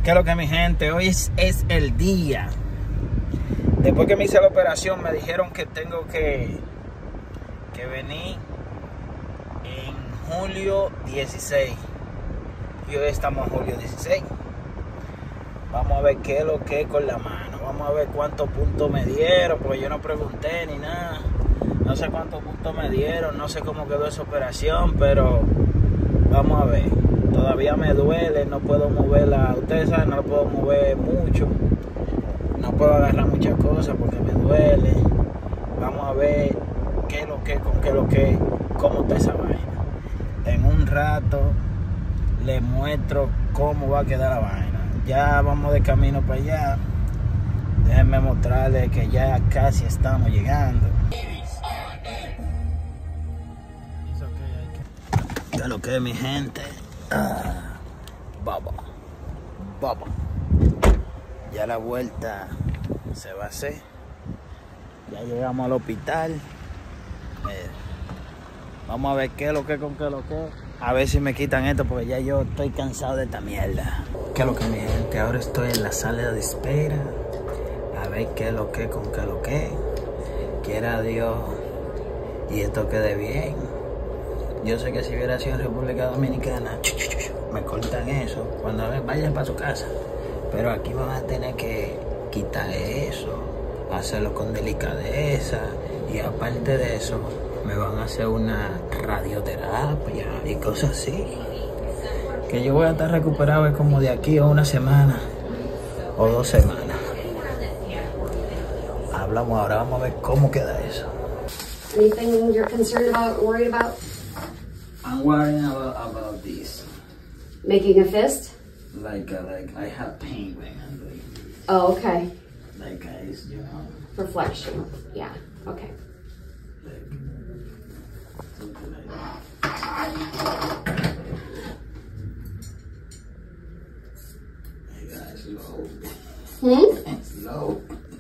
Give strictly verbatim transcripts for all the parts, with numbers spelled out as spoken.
¿Qué es lo que mi gente? Hoy es, es el día. Después que me hice la operación me dijeron que tengo que, que venir en julio dieciséis. Y hoy estamos en julio dieciséis. Vamos a ver qué es lo que es con la mano. Vamos a ver cuántos puntos me dieron, porque yo no pregunté ni nada. No sé cuántos puntos me dieron, no sé cómo quedó esa operación, pero vamos a ver. Todavía me duele, no puedo moverla. Ustedes saben, no la puedo mover mucho. No puedo agarrar muchas cosas porque me duele. Vamos a ver qué es lo que, con qué es lo que, cómo está esa vaina. En un rato les muestro cómo va a quedar la vaina. Ya vamos de camino para allá. Déjenme mostrarles que ya casi estamos llegando. ¿Qué es lo que es, mi gente? Ah, baba, baba. Ya la vuelta se va a hacer. Ya llegamos al hospital. Eh, vamos a ver qué es lo que con qué es lo que. A ver si me quitan esto porque ya yo estoy cansado de esta mierda. ¿Qué es lo que, mi gente? Ahora estoy en la sala de espera. A ver qué es lo que con qué es lo que. Quiera Dios y esto quede bien. Yo sé que si hubiera sido en República Dominicana, me cortan eso cuando vayan para su casa. Pero aquí van a tener que quitar eso, hacerlo con delicadeza. Y aparte de eso, me van a hacer una radioterapia y cosas así. Que yo voy a estar recuperado como de aquí a una semana o dos semanas. Hablamos ahora, vamos a ver cómo queda eso. Anything you're concerned about, worried about? I'm worrying about, about this. Making a fist? Like, uh, like I have pain when I'm doing this. Oh, okay. Like, guys, you know. For flexion. Yeah, okay. Like, something like that. Hey guys, slow. Hmm? Slow.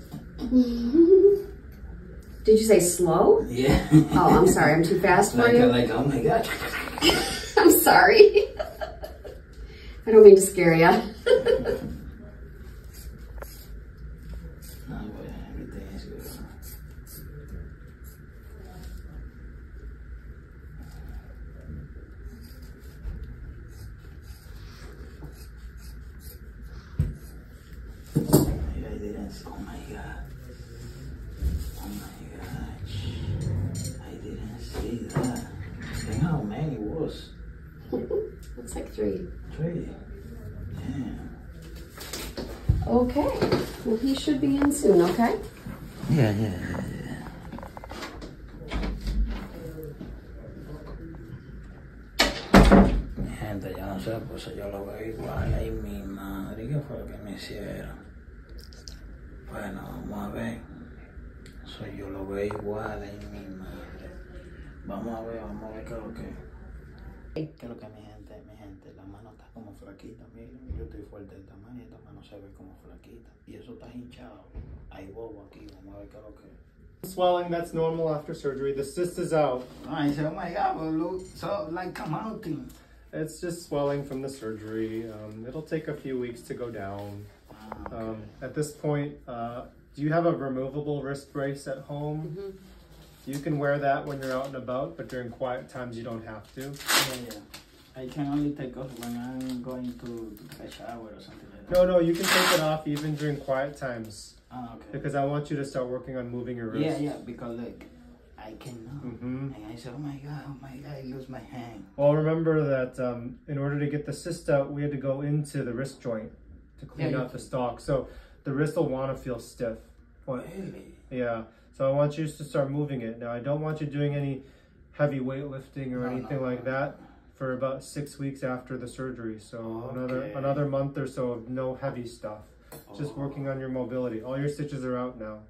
Did you say slow? Yeah. Oh, I'm sorry. I'm too fast for like, you? uh, like, oh my God. I'm sorry. I don't mean to scare you. No, but everything is good. I didn't, oh my God. Oh my gosh. I didn't see that. And how many was? Looks like three. Three. Damn. Okay. Well, he should be in soon, okay? Yeah, yeah, yeah, yeah. Mi gente, yo no sé, pues yo lo veo igual. Ay, mi madre, ¿qué fue lo que me hicieron? Bueno, vamos a ver. Eso yo lo veo igual, ay, mi madre. Vamos a ver, vamos a ver qué es lo que. ¿Qué es lo que, mi gente? Mi gente, la mano está como flaquita, miren. Yo estoy fuerte de tamaño y esta mano se ve como flaquita. Y eso está hinchado. Hay bobo aquí, vamos a ver qué es lo que. Swelling, that's normal after surgery. The cyst is out. I said, oh my God, but look, so like come out thing. It's just swelling from the surgery. Um, it'll take a few weeks to go down. Okay. Um, at this point, uh, do you have a removable wrist brace at home? Mm-hmm. You can wear that when you're out and about, but during quiet times you don't have to. Yeah, yeah. I can only take off when I'm going to, to take a shower or something like that. No, no, you can take it off even during quiet times. Ah, okay. Because I want you to start working on moving your wrist. Yeah, yeah, because like, I cannot. Mm-hmm. And I said, oh my God, oh my God, I lose my hand. Well, remember that um, in order to get the cyst out, we had to go into the wrist joint to clean Yeah, out the stalk. So the wrist will want to feel stiff. What? Really? Yeah. So I want you to start moving it. Now, I don't want you doing any heavy weightlifting or No, anything no, like no, that for about six weeks after the surgery. So Okay. another another month or so of no heavy stuff. Just Oh. working on your mobility. All your stitches are out now.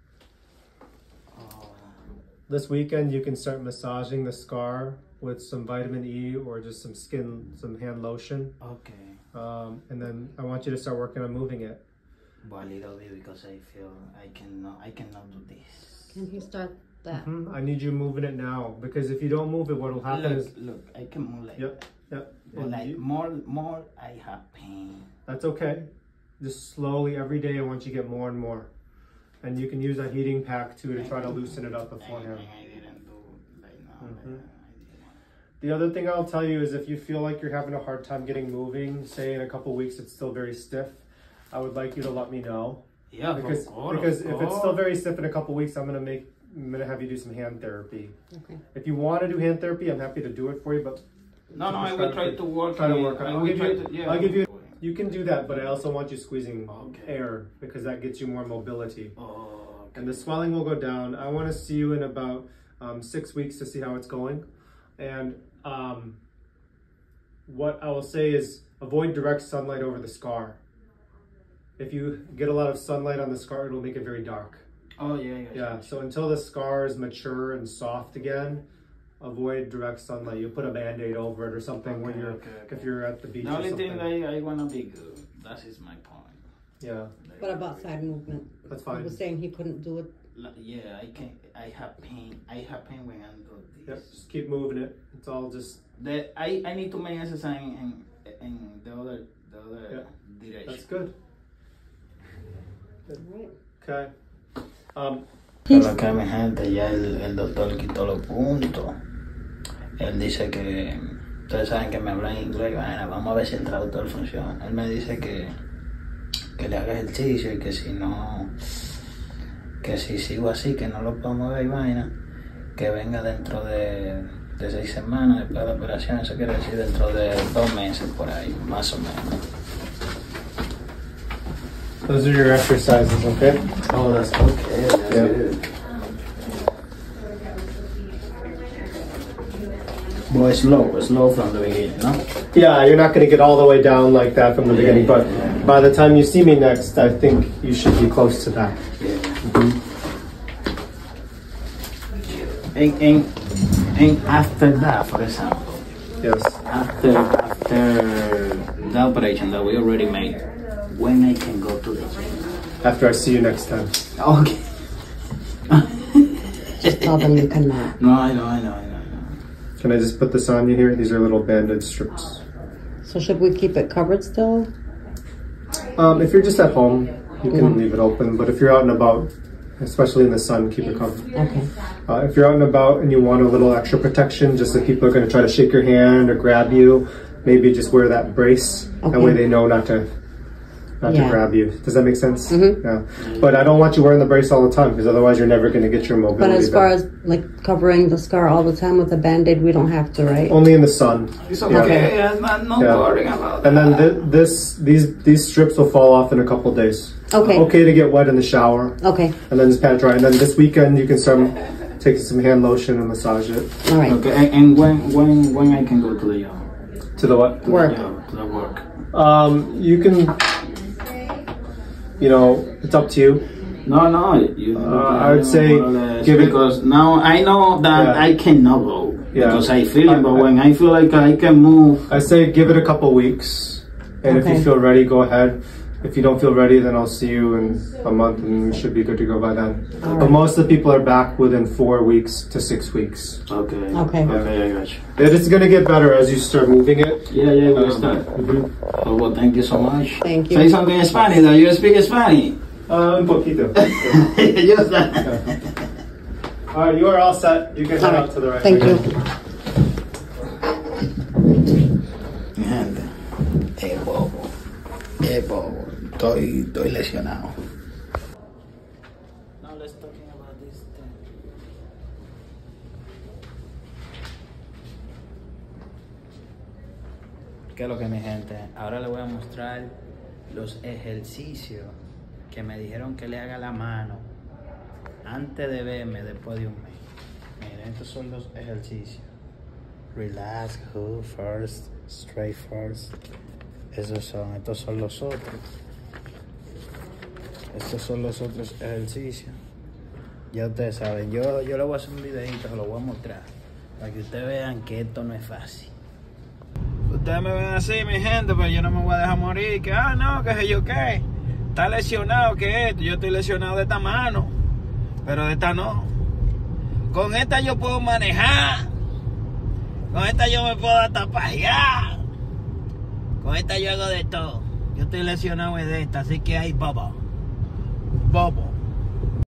Oh. This weekend, you can start massaging the scar with some vitamin E or just some skin, some hand lotion. Okay. Um, and then I want you to start working on moving it. But a little bit because I feel I cannot, I cannot do this. Can he start that? Hmm, I need you moving it now because if you don't move it, what will happen Look, is look, I can move like Yep. that. Yep. But And like you- more, more, I have pain. that's okay. Just slowly every day. I want you to get more and more. And you can use a heating pack too to try to loosen it up beforehand. And I didn't do like no. Mhm. Like, The other thing I'll tell you is if you feel like you're having a hard time getting moving, say in a couple weeks it's still very stiff, I would like you to let me know. yeah, Because of course, because of if it's course. still very stiff in a couple weeks, I'm gonna make I'm gonna have you do some hand therapy. Okay. If you want to do hand therapy, I'm happy to do it for you, but No, no, I will try to work. Try to it. work on it. I I'll will give try you- to- yeah, I'll give you- I will. you can do that, but I also want you squeezing Okay. air because that gets you more mobility. Oh, okay. And the swelling will go down. I want to see you in about um, six weeks to see how it's going. And um, what I will say is avoid direct sunlight over the scar. If you get a lot of sunlight on the scar, it'll make it very dark. Oh yeah, yeah. Yeah, so until the scar is mature and soft again, avoid direct sunlight. You put a Band-Aid over it or something when Okay, you're, okay, okay. if you're at the beach The or only something. thing I, I wanna be good. That is my point. Yeah, What about side movement? that's He fine. was saying he couldn't do it. Like, yeah, I can. I have pain. I have pain when I do Yep, this. just keep moving it. It's all just, The I, I need to make exercise in in the other the other Yeah. direction. that's good. Right. Okay. Um, Pero que mi gente, ya el, el doctor quitó los puntos. Él dice que, ustedes saben que me hablan inglés, bueno, vamos a ver si el traductor funciona. Él me dice que, que le haga ejercicio y que si no, que si sigo así, que no lo puedo mover y vaina, que venga dentro de, de seis semanas después de la operación, eso quiere decir dentro de dos meses por ahí, más o menos. those are your exercises, okay? Oh, that's okay, that's Yeah. good. Well, slow, slow from the beginning, no? Yeah, you're not going to get all the way down like that from the beginning, but by the time you see me next, I think you should be close to that. And, and, and after that, for example, Yes. after after the operation that we already made, when I can go to the gym? After I see you next time. Okay. Just tell them you cannot. No, I know, I know, I know, I know. Can I just put this on you here? These are little Band-Aid strips. So should we keep it covered still? Um, if you're just at home, you can leave it open, but if you're out and about, especially in the sun, keep it covered. Okay. Uh, if you're out and about and you want a little extra protection, just if people are going to try to shake your hand or grab you, maybe just wear that brace. That Okay. way they know not to not Yeah. to grab you. Does that make sense? Mhm. Yeah. But I don't want you wearing the brace all the time because otherwise you're never going to get your But mobility as far back. as like covering the scar all the time with a Band-Aid, we don't have to, right? Only in the sun. It's Yeah. okay, I'm not, not Yeah. worrying about that. And then th- this these these strips will fall off in a couple days. Okay. Okay to get wet in the shower Okay. and then just pat it dry. And then this weekend you can start taking some hand lotion and massage it. All right. Okay, and, and when when when I can go to the job? To the what? Work. Yeah, to the work. Um, you can, you know, it's up to you. No, no, you. Uh, I would say give it- because now I know that Yeah. I cannot go Yeah. because I feel it, but I- I- when I feel like I can move, I say give it a couple weeks, and if Okay. you feel ready, go ahead. If you don't feel ready, then I'll see you in a month, and we should be good to go by then. All But right. most of the people are back within four weeks to six weeks. okay, Okay. okay, I got you. It is going to get better as you start moving it. Yeah, yeah, we Um, start. mhm. Oh, well, thank you so much. Thank you. Say something in Spanish. That you speak Spanish. Uh, un poquito. Just that. All right, you are all set. You can head All out to the right. Thank you. Mi gente, es bobo, es bobo. Estoy, estoy lesionado. Now let's talking about this thing. ¿Qué es lo que mi gente? Ahora le voy a mostrar los ejercicios que me dijeron que le haga la mano antes de verme después de un mes. Miren, estos son los ejercicios. Relax, who first, straight first. Esos son, estos son los otros. Estos son los otros ejercicios. Ya ustedes saben, yo, yo le voy a hacer un videito, se lo voy a mostrar. Para que ustedes vean que esto no es fácil. Ustedes me ven así, mi gente, pero yo no me voy a dejar morir. Que, ah, no, que sé yo qué. Está lesionado, que esto. Yo estoy lesionado de esta mano, pero de esta no. Con esta yo puedo manejar. Con esta yo me puedo tapar. ¡Ya! Con esta yo hago de todo. Yo estoy lesionado de esta, así que hay baba. Baba.